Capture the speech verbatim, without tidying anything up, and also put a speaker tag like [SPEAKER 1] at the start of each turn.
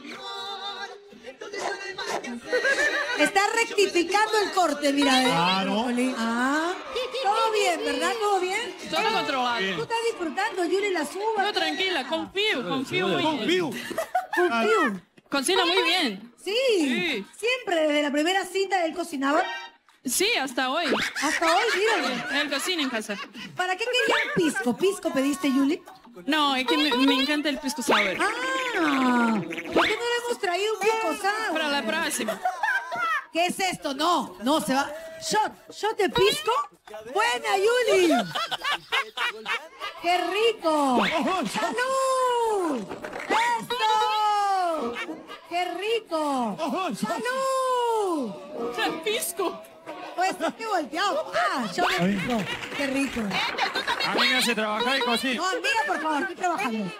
[SPEAKER 1] Está rectificando el corte, mira.
[SPEAKER 2] Claro.
[SPEAKER 1] Ah, todo bien, ¿verdad? ¿Todo bien?
[SPEAKER 3] Todo controlado.
[SPEAKER 1] Tú estás disfrutando, Yuli, las uvas.
[SPEAKER 3] No, tranquila, confío, confío muy
[SPEAKER 2] Confío.
[SPEAKER 1] Confío.
[SPEAKER 3] Cocina muy bien.
[SPEAKER 1] Sí,
[SPEAKER 3] Sí.
[SPEAKER 1] siempre desde la primera cita él cocinaba.
[SPEAKER 3] Sí, hasta hoy.
[SPEAKER 1] Hasta hoy, mira.
[SPEAKER 3] Él cocina en casa.
[SPEAKER 1] ¿Para qué querían pisco? ¿Pisco pediste, Yuli?
[SPEAKER 3] No, es que me, me encanta el pisco sour.
[SPEAKER 1] Ah, ¿por qué no le hemos traído un pisco sour?
[SPEAKER 3] Para la próxima.
[SPEAKER 1] ¿Qué es esto? No, no, se va. Shot, shot de pisco. Buena, Yuli. ¡Qué rico! ¡Salud! ¡Esto! ¡Qué rico! ¡Salud!
[SPEAKER 3] El pisco.
[SPEAKER 1] Pues qué volteado. Ah, shot de pisco. ¡Qué rico!
[SPEAKER 2] A mí me hace trabajar y cocina.
[SPEAKER 1] No, amiga, por favor, estoy trabajando.